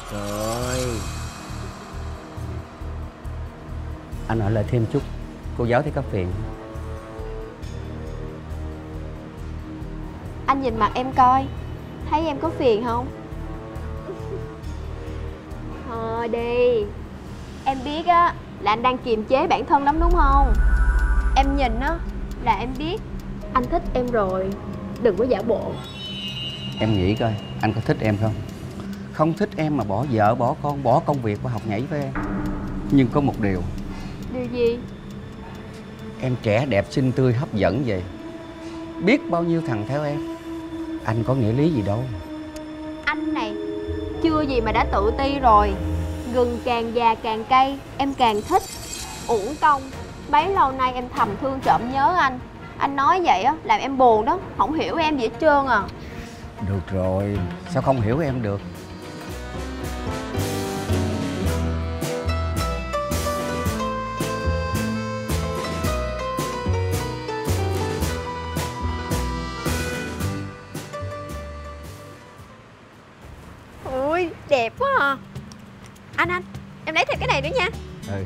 Rồi, anh ở lại thêm chút, cô giáo thấy có phiền. Anh nhìn mặt em coi, thấy em có phiền không? Thôi đi. Em biết á là anh đang kiềm chế bản thân lắm đúng không? Em nhìn á là em biết anh thích em rồi. Đừng có giả bộ. Em nghĩ coi, anh có thích em không? Không thích em mà bỏ vợ, bỏ con, bỏ công việc và học nhảy với em. Nhưng có một điều. Điều gì? Em trẻ đẹp xinh tươi hấp dẫn vậy, biết bao nhiêu thằng theo em. Anh có nghĩa lý gì đâu. Anh này chưa gì mà đã tự ti rồi. Gừng càng già càng cay, em càng thích. Uổng công bấy lâu nay em thầm thương trộm nhớ anh. Anh nói vậy á làm em buồn đó. Không hiểu em gì hết trơn à. Được rồi, sao không hiểu em được? Ui đẹp quá à. Anh em lấy thêm cái này nữa nha. Ừ.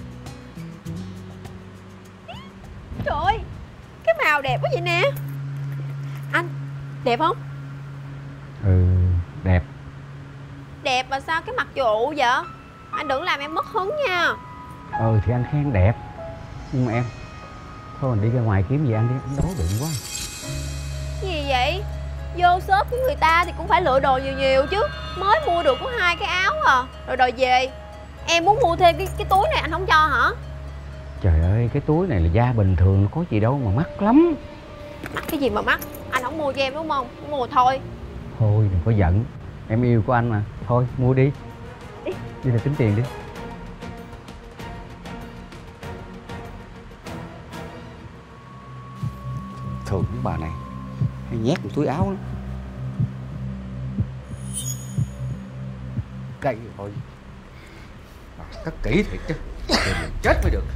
Trời ơi, cái màu đẹp quá vậy nè. Anh, đẹp không? Ừ, đẹp. Đẹp mà sao cái mặt trụ vậy? Anh đừng làm em mất hứng nha. Ừ thì anh khen đẹp. Nhưng mà em, thôi mình đi ra ngoài kiếm gì ăn đi, anh đói bụng quá. Gì vậy? Vô shop của người ta thì cũng phải lựa đồ nhiều nhiều chứ. Mới mua được có 2 cái áo à. Rồi đòi về. Em muốn mua thêm cái túi này anh không cho hả? Trời ơi, cái túi này là da bình thường, có gì đâu mà mắc lắm. Mắc cái gì mà mắc? Anh không mua cho em đúng không? Không mua thôi. Thôi đừng có giận, em yêu của anh mà. Thôi mua đi. Đi là tính tiền đi. Thường cái bà này hay nhét một túi áo lắm. Đây rồi. Cất kỹ thiệt chứ, chết mới được.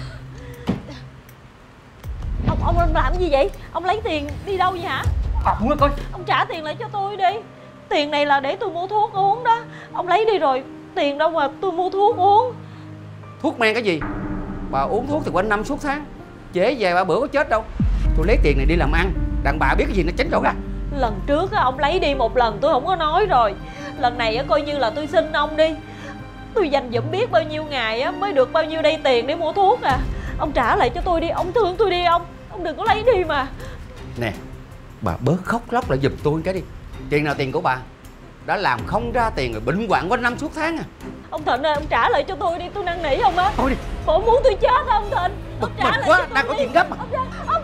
Ông làm gì vậy? Ông lấy tiền đi đâu vậy hả? Muốn nó coi. Ông trả tiền lại cho tôi đi. Tiền này là để tôi mua thuốc uống đó. Ông lấy đi rồi, tiền đâu mà tôi mua thuốc uống. Thuốc men cái gì? Bà uống thuốc thì quanh năm suốt tháng, trễ về ba bữa có chết đâu. Tôi lấy tiền này đi làm ăn. Đàn bà biết cái gì nó tránh đâu ra. Lần trước á, ông lấy đi một lần tôi không có nói rồi. Lần này á, coi như là tôi xin ông đi. Tôi dành dụm biết bao nhiêu ngày á, mới được bao nhiêu đây tiền để mua thuốc à. Ông trả lại cho tôi đi, ông thương tôi đi ông. Ông đừng có lấy đi mà. Nè, bà bớt khóc lóc lại giùm tôi cái đi. Tiền nào tiền của bà. Đã làm không ra tiền rồi bệnh hoạn quanh năm suốt tháng à. Ông Thịnh ơi, ông trả lại cho tôi đi, tôi năn nỉ ông á. Thôi đi. Bộ muốn tôi chết á ông Thịnh. Bực Ông trả mình lại quá, cho tôi đang có đi. chuyện gấp mà. Ông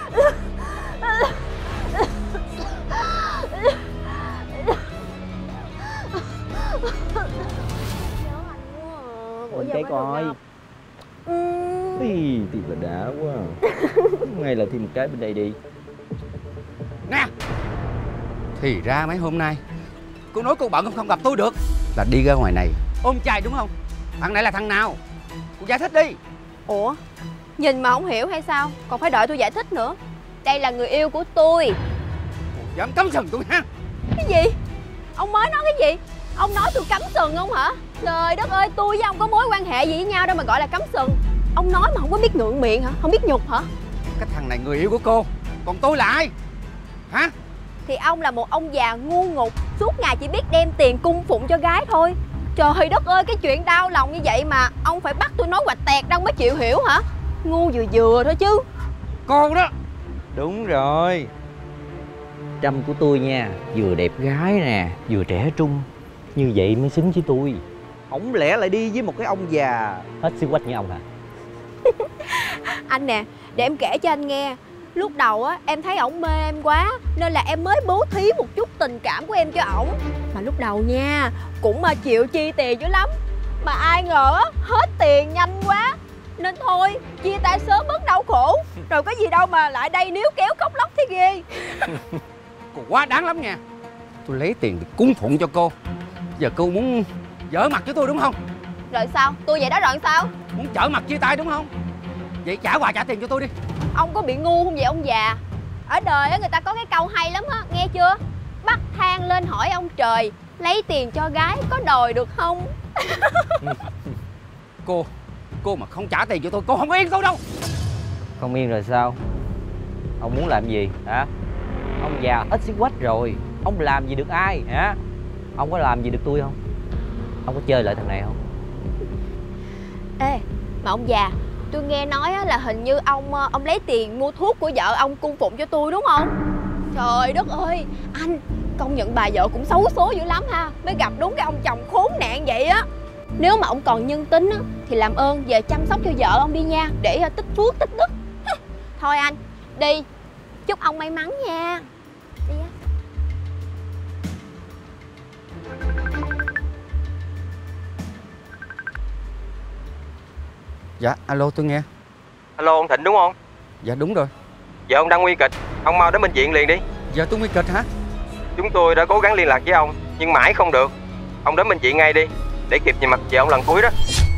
Cái coi. Ý, thiệt là đã quá. Ngay là thêm một cái bên đây đi. Nè, thì ra mấy hôm nay cô nói cô bận không gặp tôi được là đi ra ngoài này ôm trai đúng không? Thằng này là thằng nào? Cô giải thích đi. Ủa, nhìn mà không hiểu hay sao? Còn phải đợi tôi giải thích nữa. Đây là người yêu của tôi. Cô dám cắm sừng tôi ha? Cái gì? Ông mới nói cái gì? Ông nói tôi cắm sừng không hả? Trời đất ơi, tôi với ông có mối quan hệ gì với nhau đâu mà gọi là cắm sừng. Ông nói mà không có biết ngượng miệng hả? Không biết nhục hả? Cái thằng này người yêu của cô, còn tôi là ai? Hả? Thì ông là một ông già ngu ngục, suốt ngày chỉ biết đem tiền cung phụng cho gái thôi. Trời đất ơi, cái chuyện đau lòng như vậy mà ông phải bắt tôi nói quạch tẹt đâu mới chịu hiểu hả? Ngu vừa vừa thôi chứ. Cô đó. Đúng rồi. Trâm của tôi nha, vừa đẹp gái nè, vừa trẻ trung. Như vậy mới xứng với tôi. Không lẽ lại đi với một cái ông già hết xí quách như ông hả? Anh nè, để em kể cho anh nghe. Lúc đầu á, em thấy ổng mê em quá nên là em mới bố thí một chút tình cảm của em cho ổng. Mà lúc đầu nha, cũng mà chịu chi tiền dữ lắm. Mà ai ngờ á, hết tiền nhanh quá nên thôi, chia tay sớm bớt đau khổ. Rồi có gì đâu mà lại đây níu kéo khóc lóc thế ghê. Cô quá đáng lắm nha. Tôi lấy tiền để cung phụng cho cô. Giờ cô muốn giở mặt với tôi đúng không? Rồi sao? Tôi vậy đó rồi sao? Muốn trở mặt chia tay đúng không? Vậy trả quà trả tiền cho tôi đi. Ông có bị ngu không vậy ông già? Ở đời á người ta có cái câu hay lắm á, nghe chưa? Bắt thang lên hỏi ông trời, lấy tiền cho gái có đòi được không? Cô mà không trả tiền cho tôi, cô không yên tôi đâu. Không yên rồi sao? Ông muốn làm gì hả? Ông già hết xí quách rồi, ông làm gì được ai hả? Ông có làm gì được tôi không? Ông có chơi lại thằng này không? Ê, mà ông già, tôi nghe nói là hình như ông lấy tiền mua thuốc của vợ ông cung phụng cho tôi đúng không? Trời đất ơi, anh công nhận bà vợ cũng xấu số dữ lắm ha, mới gặp đúng cái ông chồng khốn nạn vậy á. Nếu mà ông còn nhân tính á, thì làm ơn về chăm sóc cho vợ ông đi nha, để tích phước tích đức. Thôi anh, đi, chúc ông may mắn nha. Đi á. Dạ, alo tôi nghe. Alo, ông Thịnh đúng không? Dạ đúng rồi. Giờ ông đang nguy kịch, ông mau đến bệnh viện liền đi. Giờ tôi nguy kịch hả? Chúng tôi đã cố gắng liên lạc với ông, nhưng mãi không được. Ông đến bệnh viện ngay đi, để kịp nhìn mặt vợ ông lần cuối đó.